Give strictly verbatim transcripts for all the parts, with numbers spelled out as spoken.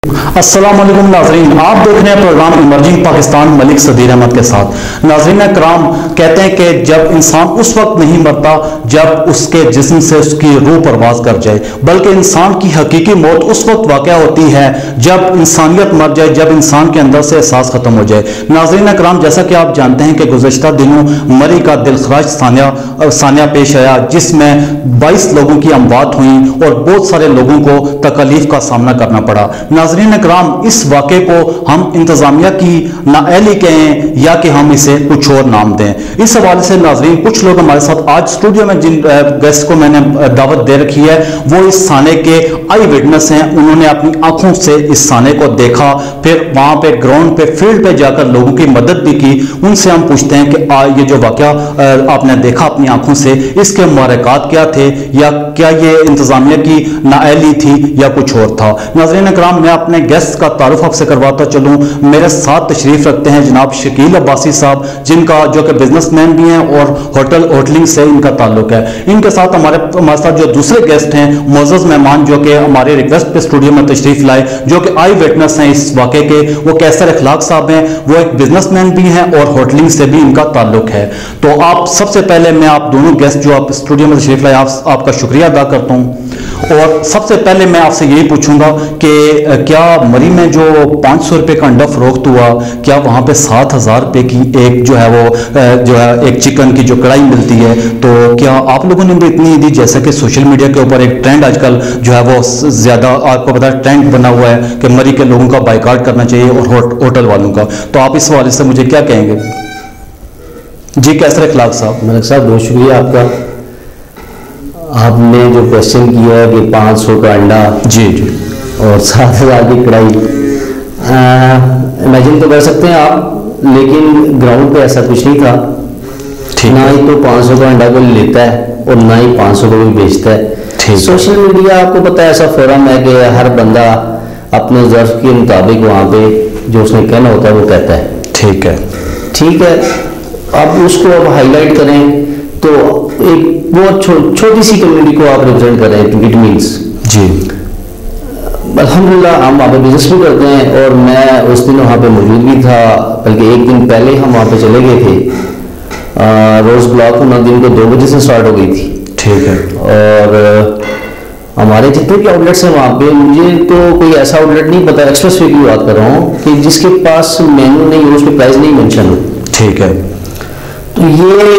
अस्सलाम वालेकुम नाज़रीन, आप देख रहे हैं प्रोग्राम इमर्जिंग पाकिस्तान मलिक सदीर अहमद के साथ। नाज़रीन कराम, कहते हैं कि जब इंसान उस वक्त नहीं मरता जब उसके जिस्म से उसकी रूह परवाज कर जाए, बल्कि इंसान की हकीकी मौत उस वक्त वाक़या होती है जब इंसानियत मर जाए, जब इंसान के अंदर से एहसास खत्म हो जाए। नाज़रीन कराम, जैसा कि आप जानते हैं कि गुज़श्ता दिनों मरी का दिलखराज सानिया सानिया पेश आया, जिसमें बाईस लोगों की अमवात हुई और बहुत सारे लोगों को तकलीफ का सामना करना पड़ा। नाज़रीन कराम, इस वाक़े को हम इंतज़ामिया की नाअहली कहें या कि हम इसे कुछ और नाम दें, इस हवाले से नाज़रीन कुछ लोग हमारे साथ आज स्टूडियो में जिन गेस्ट को मैंने दावत दे रखी है वो इस साने के आई विटनेस हैं। उन्होंने अपनी आंखों से इस साने को देखा, फिर वहां पे ग्राउंड पे फील्ड पे जाकर लोगों की मदद भी की। उनसे हम पूछते हैं कि आ, ये जो वाक़या आपने देखा अपनी आंखों से, इसके मुहर्रिकात क्या थे, या क्या ये इंतज़ामिया की नाअहली थी या कुछ और था। नाज़रीन कराम, मैं अपने गेस्ट का तारुफ आपसे करवाता चलूं। मेरे साथ तशरीफ रखते हैं जनाब शकील अब्बासी साहब, जिनका जो कि बिजनेसमैन भी हैं और होटल होटलिंग से इनका ताल्लुक है। इनके साथ हमारे हमारे साथ जो दूसरे गेस्ट हैं, मोअज़्ज़ज़ मेहमान, जो कि हमारे रिक्वेस्ट पे स्टूडियो में तशरीफ लाए, जो कि आई विटनेस हैं इस वाक़े के, वो कैसर अखलाक साहब हैं। वो एक बिजनेसमैन भी हैं और होटलिंग से भी इनका ताल्लुक है। तो आप सबसे पहले मैं आप दोनों गेस्ट जो आप स्टूडियो में तशरीफ लाए, आप, आपका शुक्रिया अदा करता हूँ। और सबसे पहले मैं आपसे यही पूछूंगा कि क्या मरी में जो पाँच सौ रुपये का अंडा फरोख्त हुआ, क्या वहाँ पे सात हज़ार रुपये की एक जो है वो जो है एक चिकन की जो कढ़ाई मिलती है, तो क्या आप लोगों ने भी इतनी दी? जैसा कि सोशल मीडिया के ऊपर एक ट्रेंड आजकल जो है वो ज़्यादा आपको पता है ट्रेंड बना हुआ है कि मरी के लोगों का बाइकाट करना चाहिए और होटल वालों का, तो आप इस हवाले से मुझे क्या कहेंगे? जी कैसर अखलाक साहब। मलिक साहब, बहुत शुक्रिया आपका। आपने जो क्वेश्चन किया है कि पाँच सौ का अंडा जी जी और सात हज़ार की कढ़ाई, इमेजिन तो कर सकते हैं आप, लेकिन ग्राउंड पे ऐसा कुछ नहीं था। ना ही तो पाँच सौ का अंडा कोई लेता है और ना ही पाँच सौ का कोई बेचता है। सोशल मीडिया आपको पता है ऐसा फोरम है कि हर बंदा अपने ज़र्फ के मुताबिक वहाँ पे जो उसने कहना होता है वो कहता है। ठीक है ठीक है, अब उसको अब हाईलाइट करें तो एक बहुत छो, छोटी सी कम्युनिटी को आप रिप्रेजेंट कर रहे हैं, इट मीन्स जी। अल्हम्दुलिल्लाह हम वहाँ पे बिजनेस भी करते हैं और मैं उस दिन वहाँ पे मौजूद भी था, बल्कि एक दिन पहले हम वहाँ पे चले गए थे। रोज़ ब्लॉक होना दिन को दो बजे से स्टार्ट हो गई थी। ठीक है, और हमारे जितने भी आउटलेट्स हैं वहाँ पे, मुझे तो कोई ऐसा आउटलेट नहीं पता, एक्सप्रेस वे की बात कर रहा हूँ, कि जिसके पास मेन्यू नहीं हो, उस पर प्राइस नहीं मेंशन हो। ठीक है, तो ये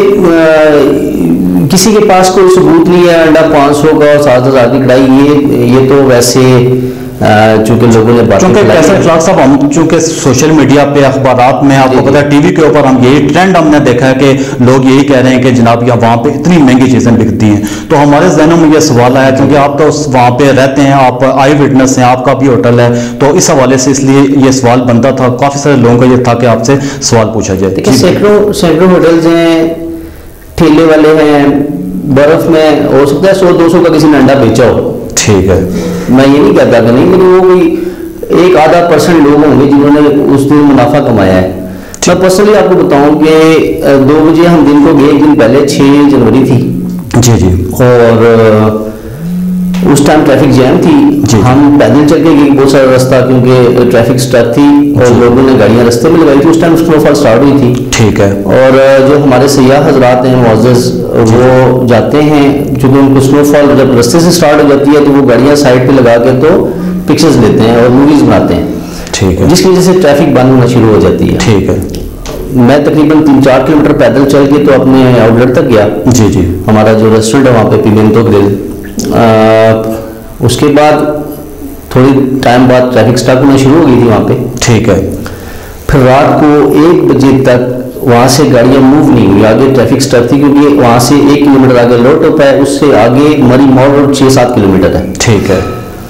आ, किसी के पास कोई सबूत नहीं है अंडा पाँच सौ का और सात हज़ार की कढ़ाई, ये ये तो वैसे चूंकि लोगों ने बात, चूंकि कैसर अखलाक साहब हम चूंकि सोशल मीडिया पे अखबारात में आपको पता है टीवी के ऊपर हम यही ट्रेंड हमने देखा है कि लोग यही कह रहे हैं कि जनाब यहाँ वहाँ पे इतनी महंगी चीज़ें बिकती हैं, तो हमारे जहनों में ये सवाल आया, क्योंकि आप तो उस वहाँ पे रहते हैं, आप आई विटनेस हैं, आपका भी होटल है, तो इस हवाले से इसलिए ये सवाल बनता था, काफ़ी सारे लोगों का ये था कि आपसे सवाल पूछा जाए। देखिए सैकड़ों सैकड़ों होटल्स हैं, ठेले वाले हैं, बर्फ में हो सकता है सौ दो सौ का किसी ने अंडा बेचा हो। ठीक है, मैं ये नहीं कहता कि नहीं, लेकिन वो कोई एक आधा परसेंट लोग होंगे जिन्होंने उस दिन मुनाफा कमाया है। मैं पर्सनली आपको बताऊं कि दो बजे हम दिन को गए, एक दिन पहले छः जनवरी थी जी जी, और उस टाइम ट्रैफिक जैम थी जी। हम पैदल चल के गए बहुत सारा रास्ता, क्योंकि ट्रैफिक स्टक थी और लोगों ने गाड़ियां रास्ते में लगाई थी। उस टाइम स्नोफॉल स्टार्ट हुई थी। ठीक है, और जो हमारे सयाह हजरात हैं मुअज़्ज़ज़, वो जाते हैं, चूँकि उनको स्नोफॉल जब रास्ते से स्टार्ट हो जाती है तो वो गाड़ियाँ साइड पे लगा के तो पिक्चर्स लेते हैं और मूवीज़ बनाते हैं। ठीक है, जिसकी वजह से ट्रैफिक बंद होना शुरू हो जाती है। ठीक है, मैं तकरीबन तीन चार किलोमीटर पैदल चल के तो अपने आउटलेट तक गया जी जी। हमारा जो रेस्टोरेंट है वहाँ पे पिमेंटो ग्रिल, उसके बाद थोड़ी टाइम बाद ट्रैफिक स्टक होना शुरू हो गई थी वहाँ पे। ठीक है, फिर रात को एक बजे तक वहाँ से गाड़ियाँ मूव नहीं हुई, आगे ट्रैफिक स्टक थी, क्योंकि वहाँ से एक किलोमीटर आगे लोट होता है, उससे आगे मरी मॉल रोड छः सात किलोमीटर है। ठीक है,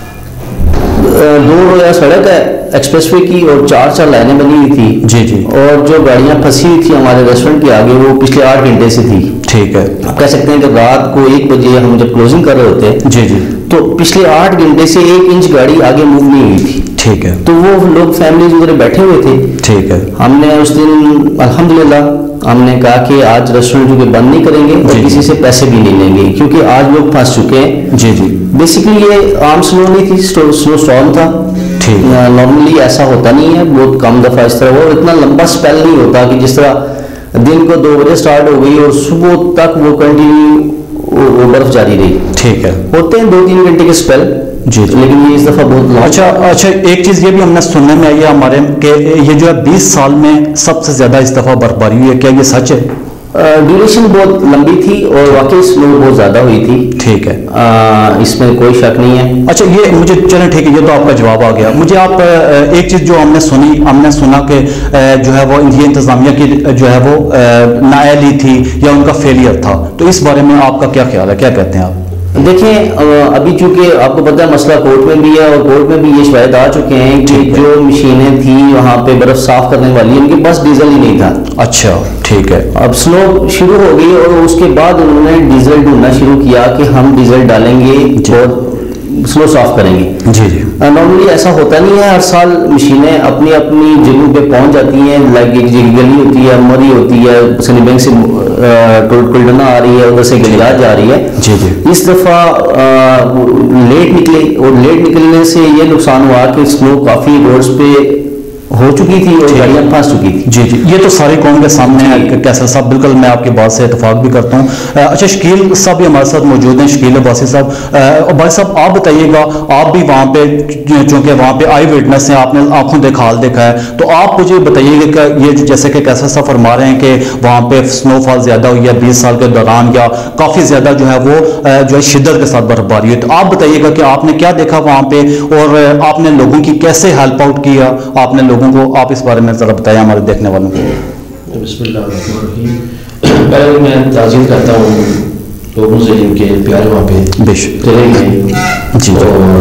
दो रोया सड़क है एक्सप्रेसवे की और चार चार लाइनें बनी हुई थी जी जी, और जो गाड़ियाँ फंसी हुई थी हमारे रेस्टोरेंट के आगे वो पिछले आठ घंटे से थी। ठीक है, आप कह सकते हैं कि रात को एक बजे हम जब क्लोजिंग कर रहे होते जी जी, तो पिछले आठ घंटे से एक इंच गाड़ी आगे मूव नहीं हुई थी। ठीक है, तो वो लोग फैमिलीज वगैरह बैठे हुए थे। ठीक है, हमने उस दिन अल्हम्दुलिल्लाह हमने कहा कि आज रेस्टोरेंट जो बंद नहीं करेंगे और किसी से पैसे भी नहीं लेंगे, क्योंकि आज लोग फंस चुके हैं। जी जी, बेसिकली ये आम स्नो नहीं थी, स्नो स्टॉर्म था। نارملی ایسا ہوتا نہیں ہے, بہت کم دفعہ اس طرح ہوا, اور اتنا لمبا اسپیل نہیں ہوتا کہ جس طرح دن کو دو بجے اسٹارٹ ہو گئی اور صبح تک وہ کنٹینیو وہ برف جاری رہی. ٹھیک ہے, ہوتے ہیں دو تین گھنٹے کے اسپیل جی, لیکن یہ اس دفعہ بہت. اچھا اچھا ایک چیز یہ بھی ہم نے سننے میں آئی ہے ہمارے کہ یہ جو ہے بیس سال میں سب سے زیادہ اس دفعہ برف باری ہوئی ہے, کیا یہ سچ ہے؟ ڈیوریشن بہت لمبی تھی اور واقعی سنو بہت زیادہ ہوئی تھی. ٹھیک ہے, اس میں کوئی شک نہیں ہے. اچھا یہ مجھے چلیں ٹھیک ہے, یہ تو آپ کا جواب آ گیا. مجھے آپ ایک چیز جو ہم نے سنی ہم نے سنا کہ جو ہے وہ یہ انتظامیہ کی جو ہے وہ نااہلی تھی یا ان کا فیلئر تھا, تو اس بارے میں آپ کا کیا خیال ہے, کیا کہتے ہیں آپ؟ دیکھیں ابھی چونکہ آپ کو پتہ ہے مسئلہ کورٹ میں بھی ہے, اور کورٹ میں بھی یہ شواہد آ چکے ہیں کہ جو مشینیں تھیں وہاں پہ برف صاف کرنے والی ان کے پاس ڈیزل ہی نہیں تھا. اچھا ٹھیک ہے, اب سنو شروع ہو گئی اور اس کے بعد انہوں نے ڈیزل ڈھونڈنا شروع کیا کہ ہم ڈیزل ڈالیں گے اور سلو صاف کریں گے. جی جی نارملی ایسا ہوتا نہیں ہے, ہر سال مشینیں اپنی اپنی جگہوں پہ پہنچ جاتی ہیں. لائک ایک جگہ گلی ہوتی ہے, مری ہوتی ہے, سنی بینک سے کلڈنا آ رہی ہے, ادھر سے گلیات جا رہی ہے. جی جی اس دفعہ لیٹ نکلے اور لیٹ نکلنے سے یہ نقصان ہوا کہ سنو کافی روڈز پہ ہو چکی تھی اور گاڑیاں پھنس چکی تھی. جی جی یہ تو ساری قوم کے سامنے ہے کیسر صاحب, بالکل میں آپ کی بات سے اتفاق بھی کرتا ہوں. اچھا شکیل صاحب بھی ہمارے ساتھ موجود ہیں, شکیل عباسی صاحب. بھائی صاحب آپ بتائیے گا, آپ بھی وہاں پہ چونکہ وہاں پہ آئی وٹنس ہیں, آپ نے آنکھوں دیکھا حال دیکھا ہے, تو آپ مجھے بتائیے گا کہ یہ جیسے کہ کیسر صاحب فرما رہے ہیں کہ وہاں پہ سنو فال زیادہ ہوئی ہے بیس سال کے دوران, یا کافی زیادہ جو ہے وہ جو ہے شدت کے ساتھ برف باری ہے, تو آپ بتائیے گا کہ آپ نے کیا دیکھا وہاں پہ اور آپ نے لوگوں کی کیسے ہیلپ آؤٹ کیا آپ نے لوگوں کو, آپ اس بارے میں ذرا بتایا ہمارے دیکھنے والوں کو. بسم اللہ الرحمن الرحیم. پہلے میں تعظیم کرتا ہوں لوگوں سے جن کے پیارے وہاں پہ بے شک چلے گئے. جی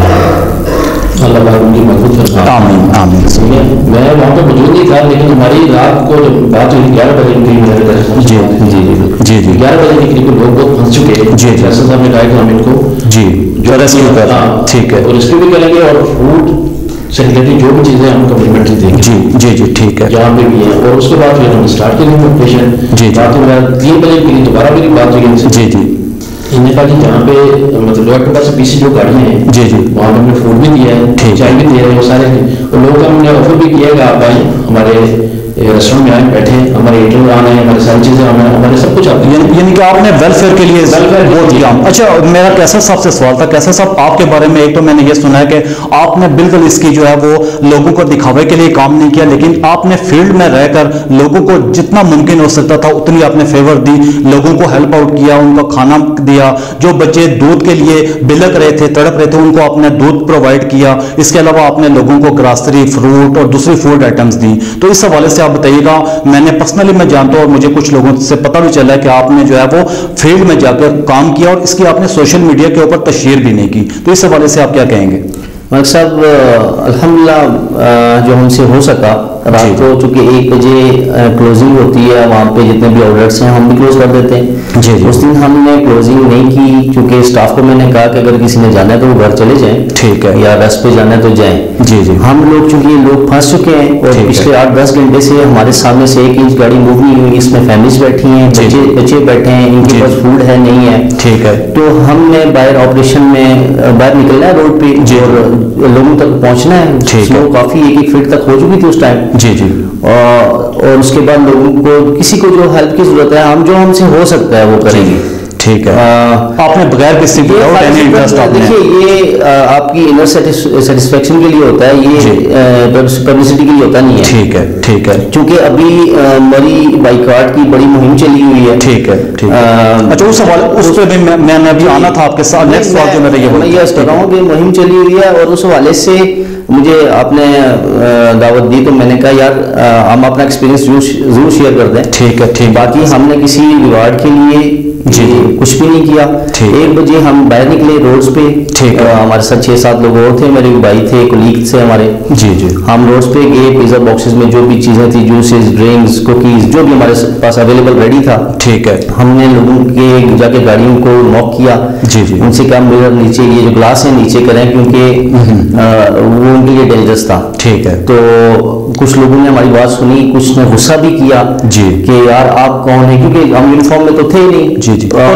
اللہ پاک ان کی مدد فرمائے. آمین آمین. میں وہاں پہ موجود نہیں تھا, لیکن ہماری رات کو جب بات ہوئی گیارہ بجے کے قریب میرے گھر پہنچ. جی جی جی جی گیارہ بجے کے قریب لوگ بہت پھنس چکے ہیں. جی فیصل صاحب نے کہا کہ ہم ان کو جی جو ریسکیو کر رہے ہیں, ٹھیک ہے, اور ریسکیو بھی کریں گے اور فوڈ سے ریلیٹڈ جو بھی چیزیں ہم کمپلیمنٹری دیں گے. جی جی جی ٹھیک ہے, جہاں پہ بھی ہیں. اور اس کے بعد پھر ہم اسٹارٹ کریں گے آپریشن. جی بات ہمارا تین بجے کے لیے دوبارہ میری بات ہوئی ان سے. جی جی انہوں نے کہا کہ جہاں پہ مطلب لوگ کے پاس پیچھے جو گاڑیاں ہیں جی جی وہاں پہ ہم نے فوڈ بھی دیا ہے, چائے بھی دے رہے ہیں, وہ سارے ہیں. اور لوگوں کا ہم نے آفر بھی کیا کہ آپ آئیں ہمارے ریسٹورینٹ میں آئیں, بیٹھیں, ہمارے ایٹر آنا ہے, ہمارے ساری چیزیں آنا ہے, ہمارے سب کچھ آتے ہیں. یعنی کہ آپ نے ویلفیئر کے لیے بہت کیا. اچھا میرا کیسر صاحب سے سوال تھا, کیسر صاحب آپ کے بارے میں ایک تو میں نے یہ سنا ہے کہ آپ نے بالکل اس کی جو ہے وہ لوگوں کو دکھاوے کے لیے کام نہیں کیا, لیکن آپ نے فیلڈ میں رہ کر لوگوں کو جتنا ممکن ہو سکتا تھا اتنی آپ نے فیور دی, لوگوں کو ہیلپ آؤٹ کیا, ان کو کھانا دیا, جو بچے دودھ کے لیے بلک رہے تھے تڑپ رہے تھے ان کو آپ نے دودھ پرووائڈ کیا. اس کے علاوہ آپ نے لوگوں کو گراسری, فروٹ اور دوسری فوڈ آئٹمس دی. تو اس حوالے سے آپ بتائیے گا, میں نے پرسنلی میں جانتا ہوں اور مجھے کچھ لوگوں سے پتہ بھی چلا ہے کہ آپ نے جو ہے وہ فیلڈ میں جا کر کام کیا اور اس کی آپ نے سوشل میڈیا کے اوپر تشہیر بھی نہیں کی, تو اس حوالے سے آپ کیا کہیں گے؟ ملک صاحب الحمدللہ جو ہم سے ہو سکا, رات کو چونکہ ایک بجے کلوزنگ ہوتی ہے وہاں پہ جتنے بھی آؤٹلیٹس ہیں ہم بھی کلوز کر دیتے ہیں. جی اس دن ہم نے کلوزنگ نہیں کی کیونکہ اسٹاف کو میں نے کہا کہ اگر کسی نے جانا ہے تو وہ گھر چلے جائیں, ٹھیک ہے, یا ریسٹ پہ جانا ہے تو جائیں. جی جی ہم لوگ چونکہ لوگ پھنس چکے ہیں اور پچھلے آٹھ دس گھنٹے سے ہمارے سامنے سے ایک انچ گاڑی موو نہیں ہوئی, اس میں فیملیز بیٹھی ہیں, بچے بچے بیٹھے ہیں, ان کے پاس فوڈ ہے نہیں ہے, ٹھیک ہے. تو ہم نے باہر آپریشن میں باہر نکلنا ہے روڈ پہ اور لوگوں تک پہنچنا ہے. سنو کافی ایک ایک فٹ تک ہو چکی تھی اس ٹائم. جی جی اور اس کے بعد لوگوں کو کسی کو جو ہیلپ کی ضرورت ہے ہم جو ہم سے ہو سکتا ہے وہ کریں گے. ٹھیک ہے, آپ نے بغیر کسی دیکھیے یہ آپ کی انر سیٹسفیکشن کے لیے ہوتا ہے, یہ پبلسٹی کے لیے ہوتا نہیں ہے. ٹھیک ہے ٹھیک ہے, چونکہ ابھی مری بائیکاٹ کی بڑی مہم چلی ہوئی ہے. ٹھیک ہے ٹھیک ہے. اچھا اس حوالے اس پہ بھی میں نے ابھی آنا تھا آپ کے ساتھ, نیکسٹ سوال جو میرا یہ میں یہ کر رہا ہوں کہ مہم چلی ہوئی ہے اور اس حوالے سے مجھے آپ نے دعوت دی تو میں نے کہا یار ہم اپنا ایکسپیرینس ضرور شیئر کر دیں. ٹھیک ہے ٹھیک. باقی ہم نے کسی ریوارڈ کے لیے جی کچھ بھی نہیں کیا. ایک بجے ہم باہر نکلے روڈز پہ, ہمارے ساتھ چھ سات لوگ اور تھے, میرے بھائی تھے, کولیگ تھے ہمارے. جی جی ہم روڈز پہ گئے, پیزا باکسز میں جو بھی چیزیں تھیں, جوسز, ڈرنکس, کوکیز, جو بھی ہمارے پاس اویلیبل ریڈی تھا. ٹھیک ہے. ہم نے لوگوں کے جا کے گاڑیوں کو نوک کیا. جی جی ان سے کہا میرا نیچے یہ جو گلاس ہے نیچے کریں کیونکہ وہ ان کے لیے ڈینجرس تھا. ٹھیک ہے. تو کچھ لوگوں نے ہماری بات سنی, کچھ نے غصہ بھی کیا جی کہ یار آپ کون ہیں, کیونکہ ہم یونیفارم میں تو تھے ہی نہیں. جی جی اور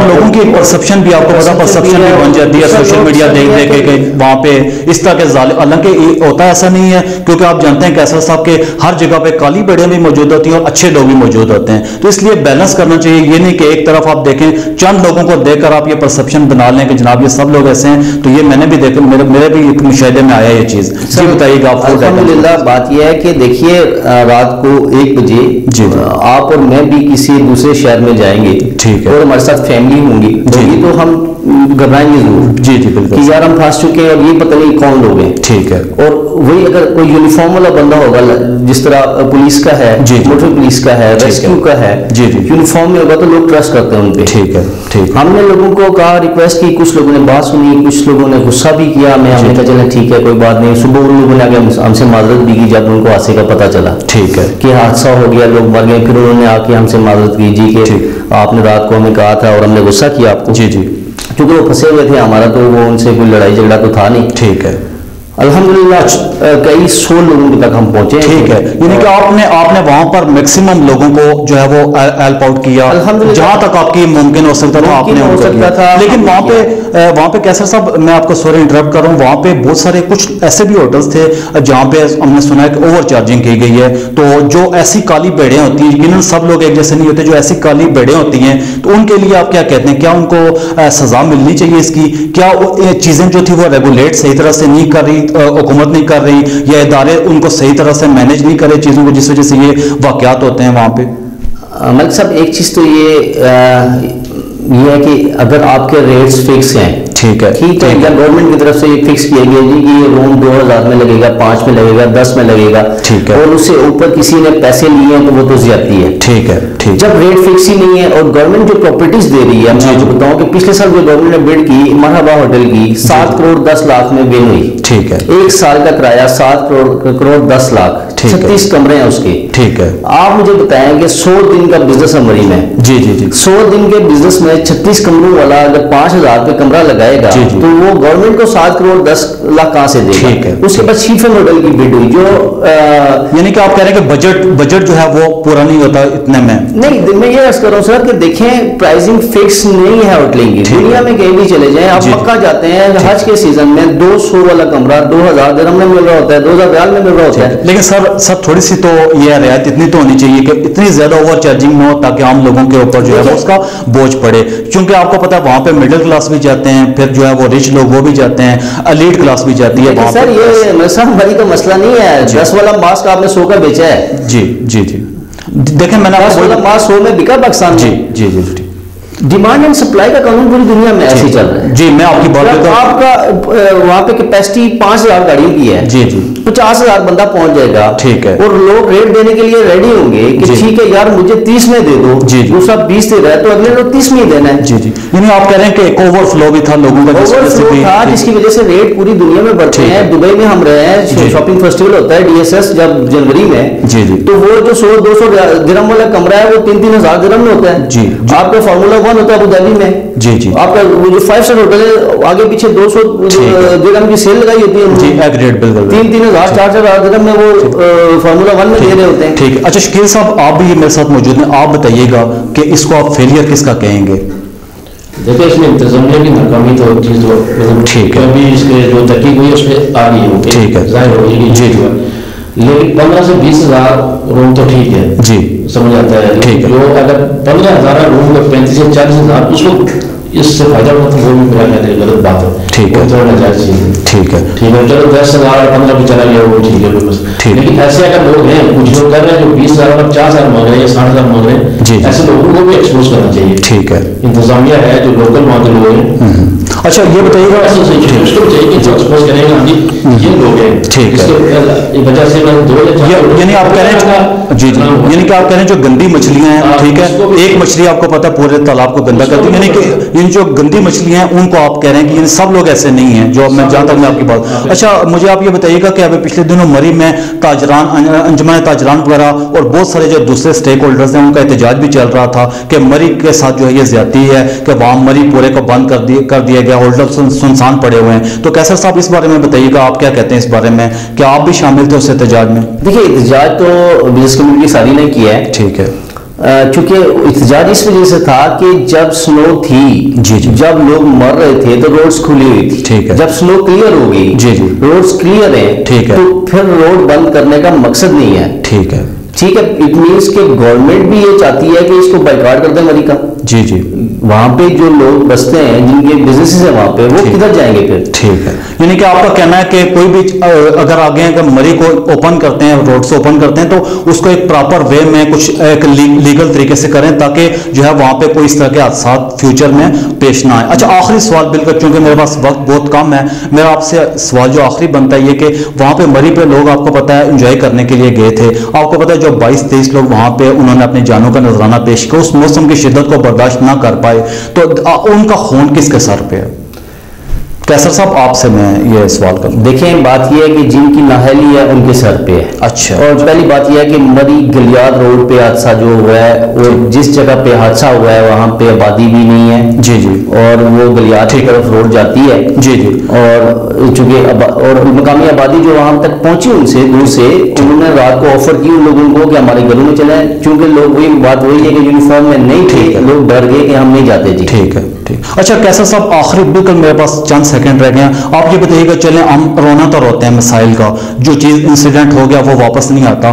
اور لوگوں کی پرسپشن بھی آپ کو پتا پرسپشن بھی بن جاتی ہے سوشل میڈیا دیکھ دیکھ کے کہ وہاں پہ اس طرح کے ظالم، حالانکہ ہوتا ایسا نہیں ہے، کیونکہ آپ جانتے ہیں کیسر صاحب کے ہر جگہ پہ کالی بیڑیاں بھی موجود ہوتی ہیں اور اچھے لوگ بھی موجود ہوتے ہیں، تو اس لیے بیلنس کرنا چاہیے. یہ نہیں کہ ایک طرف آپ دیکھیں چند لوگوں کو دیکھ کر آپ یہ پرسپشن بنا لیں کہ جناب یہ سب لوگ ایسے ہیں. تو یہ میں نے بھی دیکھا، میرے میرے بھی ایک مشاہدے میں آیا یہ چیز. جی بتائیے گا. آپ الحمدللہ بات یہ ہے کہ دیکھیے رات کو ایک بجے جی آپ اور میں بھی کسی دوسرے شہر میں جائیں گے، ٹھیک ہے، اور ہمارے ساتھ فیملی ہوں گی جی، تو ہم گھبرائیں گے ضرور جی جی بالکل کہ یار ہم پھنس چکے ہیں اور یہ پتہ نہیں کون لوگ ہیں، ٹھیک ہے. اور وہی اگر کوئی یونیفارم والا بندہ ہوگا جس طرح پولیس کا ہے، موٹر پولیس کا ہے، ریسکیو کا ہے، جی جی یونیفارم میں ہوگا تو لوگ ٹرسٹ کرتے ہیں ان پہ، ٹھیک ہے ٹھیک. ہم نے لوگوں کو کہا، ریکویسٹ کی، کچھ لوگوں نے بات سنی، کچھ لوگوں نے غصہ بھی کیا. میں ہم نے کہا چلیں ٹھیک ہے کوئی بات نہیں. صبح ان لوگوں نے آگے ہم سے معذرت بھی کی جب ان کو حادثے کا پتہ چلا، ٹھیک ہے، کہ حادثہ ہو گیا، لوگ مر گئے. پھر انہوں نے آ کے ہم سے معذرت کی جی کہ آپ نے رات کو ہمیں کہا تھا اور ہم نے غصہ کیا آپ کو. جی جی کیونکہ وہ پھنسے ہوئے تھے، ہمارا تو وہ ان سے کوئی لڑائی جھگڑا تو تھا نہیں، ٹھیک ہے. الحمدللہ کئی سو لوگوں تک ہم پہنچے، ٹھیک ہے. یعنی کہ آپ نے آپ نے وہاں پر میکسیمم لوگوں کو جو ہے وہ ہیلپ آؤٹ کیا جہاں تک آپ کی ممکن ہو سکتا تھا آپ نے ہو سکتا تھا. لیکن وہاں پہ وہاں پہ کیسر صاحب میں آپ کو سوری انٹرپٹ کر رہا ہوں، وہاں پہ بہت سارے کچھ ایسے بھی ہوٹلس تھے جہاں پہ ہم نے سنا ہے کہ اوور چارجنگ کی گئی ہے. تو جو ایسی کالی بیڑیاں ہوتی ہیں، یقیناً سب لوگ ایک جیسے نہیں ہوتے، جو ایسی کالی بیڑیاں ہوتی ہیں تو ان کے لیے آپ کیا کہتے ہیں؟ کیا ان کو سزا ملنی چاہیے اس کی؟ کیا چیزیں جو تھی وہ ریگولیٹ صحیح طرح سے نہیں کر رہی حکومت نہیں کر رہی، یا ادارے ان کو صحیح طرح سے مینج نہیں کرے چیزوں کو، جس وجہ سے یہ واقعات ہوتے ہیں وہاں پہ؟ ملک صاحب ایک چیز تو یہ یہ ہے کہ اگر آپ کے ریٹس فکس ہیں، ٹھیک ہے ٹھیک ہے، یا گورنمنٹ کی طرف سے یہ فکس کیا گیا جی کہ یہ روم دو ہزار میں لگے گا، پانچ میں لگے گا، دس میں لگے گا، ٹھیک ہے، اور اس سے اوپر کسی نے پیسے لیے ہیں تو وہ تو زیادتی ہے، ٹھیک ہے ٹھیک. جب ریٹ فکس ہی نہیں ہے اور گورنمنٹ جو پراپرٹیز دے رہی ہے، میں آپ کو بتاؤں کہ پچھلے سال جو گورنمنٹ نے بڈ کی مرحبا ہوٹل کی سات کروڑ دس لاکھ میں ون ہوئی، ٹھیک ہے، ایک سال کا کرایہ سات کروڑ کروڑ دس لاکھ، چھتیس کمرے ہیں اس کے، ٹھیک ہے. آپ مجھے بتائیں کہ سو دن کا بزنس ہے مری میں، جی جی جی سو دن کے بزنس میں چھتیس کمروں والا اگر پانچ ہزار کا کمرہ لگائے گا تو وہ گورنمنٹ کو سات کروڑ دس لاکھ کہاں سے دے گا؟ ٹھیک ہے. اس کے بعد شیفن ہوٹل کی بڈ ہوئی جو یعنی کہ آپ کہہ رہے ہیں کہ بجٹ بجٹ جو ہے وہ پورا نہیں ہوتا اتنے میں. نہیں میں یہ عرض کر رہا ہوں سر کہ دیکھیں پرائزنگ فکس نہیں ہے ہوٹلنگ کی، دنیا میں کہیں بھی چلے جائیں آپ مکہ جاتے ہیں حج کے سیزن میں دو سو والا کمرہ دو ہزار درہم میں مل رہا ہوتا ہے، دو ہزار ریال میں مل رہا ہوتا ہے. لیکن سر سر تھوڑی سی تو یہ رعایت اتنی تو ہونی چاہیے کہ اتنی زیادہ اوور چارجنگ نہ ہو تاکہ عام لوگوں کے اوپر جو ہے وہ اس کا بوجھ پڑے. چونکہ آپ کو پتا ہے وہاں پہ مڈل کلاس بھی جاتے ہیں، پھر جو ہے وہ رچ لوگ وہ بھی جاتے ہیں، ایلیٹ کلاس بھی جاتی ہے. سر یہ مسئلہ ہماری کا مسئلہ نہیں ہے، دس والا ماسک آپ نے سو کا بیچا ہے. جی جی جی دیکھیں میں نے دس والا ماسک سو میں بکا پاکستان. جی جی جی ڈیمانڈ اینڈ سپلائی کا قانون پوری دنیا میں ایسے ہی چل رہا ہے. جی میں آپ کی بات کرتا ہوں. آپ کا وہاں پہ کیپیسٹی پانچ ہزار گاڑیوں کی ہے، جی جی پچاس ہزار بندہ پہنچ جائے گا، ٹھیک ہے، اور لوگ ریٹ دینے کے لیے ریڈی ہوں گے کہ ٹھیک ہے یار مجھے تیس میں دے دو، دوسرا بیس دے رہا ہے تو اگلے لوگ تیس میں ہی دینا ہے. جی جی یعنی آپ کہہ رہے ہیں کہ ایک اوور فلو بھی تھا لوگوں کا، اوور فلو تھا جس کی وجہ سے ریٹ پوری دنیا میں بڑھتے ہیں. دبئی میں ہم رہے ہیں، شاپنگ فیسٹیول ہوتا ہے ڈی ایس ایس جب جنوری میں، جی جی تو وہ جو سو دو سو درہم والا کمرہ ہے وہ تین تین ہزار درہم میں ہوتا ہے. جی آپ کا فارمولا ون ہوتا ہے ابو ظبی میں، جی جی آپ کا وہ جو فائیو اسٹار ہوٹل ہے آگے پیچھے دو سو درہم کی سیل لگائی ہوتی ہے، جی ایگریٹ بالکل تین تین ہزار چار چار ہزار درہم میں وہ فارمولا ون میں دے رہے ہوتے ہیں. ٹھیک ہے. اچھا شکیل صاحب آپ بھی میرے ساتھ موجود ہیں، آپ بتائیے گا کہ اس کو آپ فیلئر کس کا کہیں گے؟ دیکھیں اس میں انتظامیہ کی ناکامی تو چیز تو ٹھیک ہے، ابھی اس کے جو تحقیق ہوئی اس پہ آ رہی ہے، ٹھیک ہے، ظاہر ہو گئی جی جی. لیکن پندرہ سے بیس ہزار روم تو ٹھیک ہے، جی سمجھ آتا ہے، ٹھیک ہے. جو اگر پندرہ ہزار روم کا پینتیس سے چالیس ہزار اس کو اس سے فائدہ ہوتا ہے وہ بھی میرا خیال ہے غلط بات ہے. ٹھیک ہے تھوڑا ناجائز چیز ہے. ٹھیک ہے ٹھیک ہے چلو دس ہزار پندرہ بھی چلا گیا وہ ٹھیک ہے بس. لیکن ایسے اگر لوگ ہیں کچھ لوگ کر رہے ہیں جو بیس ہزار اور پچاس ہزار مانگ رہے ہیں یا ساٹھ ہزار مانگ رہے ہیں، ایسے لوگوں کو بھی ایکسپوز کرنا چاہیے. ٹھیک ہے انتظامیہ ہے جو لوکل وہاں کے لوگ ہیں. اچھا یہ بتائیے گا ایسا اس کو چاہیے کہ جو ایکسپوز کرے گا یہ لوگ ہیں. ٹھیک ہے وجہ سے میں دو یعنی آپ کہہ رہے ہیں جی جی یعنی کہ آپ کہہ رہے ہیں جو گندی مچھلیاں ہیں، ٹھیک ہے، ایک مچھلی آپ کو پتا ہے پورے تالاب کو گندا کرتی ہے، یعنی کہ ان جو گندی مچھلیاں ہیں ان کو آپ کہہ رہے ہیں کہ یہ سب لوگ ایسے نہیں ہیں جو میں جانتا ہوں میں آپ کی بات. اچھا مجھے آپ یہ بتائیے گا کہ ابھی پچھلے دنوں مری میں تاجران انجمن تاجران وغیرہ اور بہت سارے جو دوسرے اسٹیک ہولڈرز ہیں ان کا احتجاج بھی چل رہا تھا کہ مری کے ساتھ جو ہے یہ زیادتی ہے کہ وہاں مری پورے کو بند کر دیا کر دیا گیا، ہولڈر سنسان پڑے ہوئے ہیں. تو کیسر صاحب اس بارے میں بتائیے گا آپ کیا کہتے ہیں اس بارے میں، کیا آپ بھی شامل تھے اس احتجاج میں؟ دیکھیے احتجاج تو بزنس کمیونٹی ساری نے کیا ہے، ٹھیک ہے، چونکہ احتجاج اس وجہ سے تھا کہ جب سنو تھی جی جی جب لوگ مر رہے تھے تو روڈز کھلی ہوئی تھی، ٹھیک ہے، جب سنو کلیئر ہو گئی جی جی روڈز کلیئر ہیں، ٹھیک ہے، تو پھر روڈ بند کرنے کا مقصد نہیں ہے، ٹھیک ہے ٹھیک ہے، اٹ مینس کہ گورنمنٹ بھی یہ چاہتی ہے کہ اس کو بائیکاٹ کر دیں مری کا، جی جی وہاں پہ جو لوگ بستے ہیں جن کے بزنسز ہیں وہاں پہ وہ کدھر جائیں گے پھر؟ ٹھیک ہے، یعنی کہ آپ کا کہنا ہے کہ کوئی بھی اگر آگے اگر مری کو اوپن کرتے ہیں، روڈ سے اوپن کرتے ہیں تو اس کو ایک پراپر وے میں کچھ ایک لیگل طریقے سے کریں تاکہ جو ہے وہاں پہ کوئی اس طرح کے حادثات فیوچر میں پیش نہ آئے۔ اچھا آخری سوال بالکل چونکہ میرے پاس وقت بہت کم ہے، میرا آپ سے سوال جو آخری بنتا ہے یہ کہ وہاں پہ مری پہ لوگ آپ کو پتا ہے انجوائے کرنے کے لیے گئے تھے، آپ کو پتا ہے جو بائیس تیئیس لوگ وہاں پہ انہوں نے اپنی جانوں کا نذرانہ پیش کیا، اس موسم کی شدت کو برداشت نہ کر پائے، تو ان کا خون کس کے سر پہ ہے؟ کیسر صاحب آپ سے میں یہ سوال کروں۔ دیکھیں بات یہ ہے کہ جن کی نااہلی ہے ان کے سر پہ ہے، اچھا، اور پہلی بات یہ ہے کہ مری گلیاد روڈ پہ حادثہ جو ہوا ہے اور جس جگہ پہ حادثہ ہوا ہے وہاں پہ آبادی بھی نہیں ہے، جی جی، اور وہ گلیاد کی طرف روڈ جاتی ہے، جی جی، اور چونکہ اور مقامی آبادی جو وہاں تک پہنچی ان سے دور سے انہوں نے رات کو آفر کی ان لوگوں کو کہ ہمارے گھروں میں چلیں، چونکہ لوگ وہی بات وہی ہے کہ یونیفارم میں نہیں تھے، لوگ ڈر گئے کہ ہم نہیں جاتے جی۔ ٹھیک ہے ٹھیک۔ اچھا کیسر صاحب آخری بالکل میرے پاس چند سیکنڈ رہ گئے ہیں، آپ یہ بتائیے گا چلیں ہم رونا تو روتے ہیں مسائل کا، جو چیز انسیڈنٹ ہو گیا وہ واپس نہیں آتا،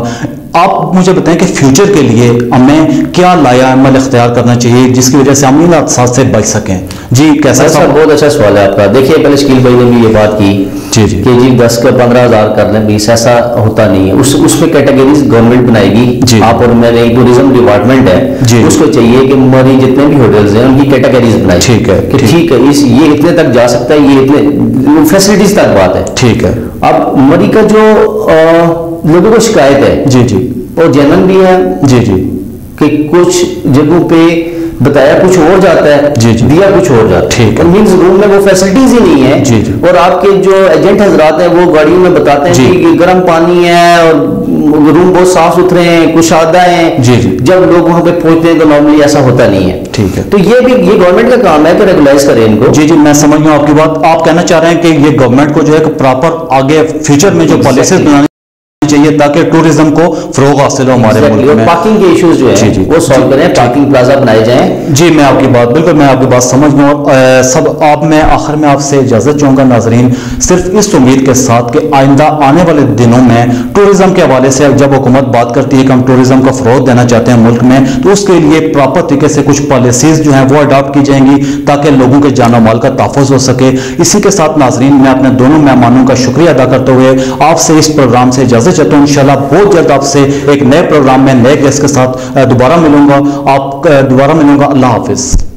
آپ مجھے بتائیں کہ فیوچر کے لیے ہمیں کیا لایا عمل اختیار کرنا چاہیے جس کی وجہ سے ہم ان حادثات سے بچ سکیں؟ جی کیسا صاحب؟ بہت اچھا سوال ہے آپ کا۔ دیکھیے پہلے شکیل بھائی نے بھی یہ بات کی جی جی کہ جی دس کا پندرہ ہزار کر لیں، بیس ایسا ہوتا نہیں ہے، اس اس میں کیٹیگریز گورنمنٹ بنائے گی، آپ اور میں نے ٹوریزم ڈپارٹمنٹ ہے اس کو چاہیے کہ مری جتنے بھی ہوٹلز ہیں ان کی کیٹیگریز بنائے، ٹھیک ہے کہ ٹھیک ہے اس یہ اتنے تک جا سکتا ہے، یہ اتنے فیسلٹیز تک بات ہے، ٹھیک ہے۔ اب مری کا جو لوگوں کو شکایت ہے جی جی اور جنرل بھی ہے جی جی کہ کچھ جگہوں پہ بتایا کچھ اور جاتا ہے، جی جی دیا کچھ اور جاتا ہے، ٹھیک ہے، مینز روم میں وہ فیسلٹیز ہی نہیں ہے، جی جی، اور آپ کے جو ایجنٹ حضرات ہیں وہ گاڑیوں میں بتاتے ہیں جی کہ گرم پانی ہے اور روم بہت صاف ستھرے ہیں، کشادہ ہیں، جی جی، جب لوگ وہاں پہ پہنچتے ہیں تو نارملی ایسا ہوتا نہیں ہے، ٹھیک ہے۔ تو یہ بھی یہ گورنمنٹ کا کام ہے کہ ریگولائز کرے ان کو۔ جی جی میں سمجھ گیا آپ کی بات، آپ کہنا چاہ رہے ہیں کہ یہ گورنمنٹ کو جو ہے پراپر آگے فیوچر میں جو پالیسیز بنانی چاہیے تاکہ ٹورزم کو فروغ حاصل ہو ہمارے ملک میں، پارکنگ کے ایشوز جو ہیں وہ سالو کریں، پارکنگ پلازا بنائے جائیں۔ جی میں آپ کی بات بالکل میں آپ کی بات سمجھ گیا، اور سب آپ میں آخر میں آپ سے اجازت چاہوں گا ناظرین، صرف اس امید کے ساتھ کہ آئندہ آنے والے دنوں میں ٹورزم کے حوالے سے جب حکومت بات کرتی ہے کہ ہم ٹورزم کو فروغ دینا چاہتے ہیں ملک میں، تو اس کے لیے پراپر طریقے سے کچھ پالیسیز جو ہیں وہ اڈاپٹ کی جائیں گی تاکہ لوگوں کے جان و مال کا تحفظ ہو سکے۔ اسی کے ساتھ ناظرین میں اپنے دونوں مہمانوں کا شکریہ ادا کرتے ہوئے آپ سے اس پروگرام سے اجازت چاہتا ہوں، انشاءاللہ بہت جلد آپ سے ایک نئے پروگرام میں نئے گیسٹ کے ساتھ دوبارہ ملوں گا، آپ دوبارہ ملوں گا۔ اللہ حافظ۔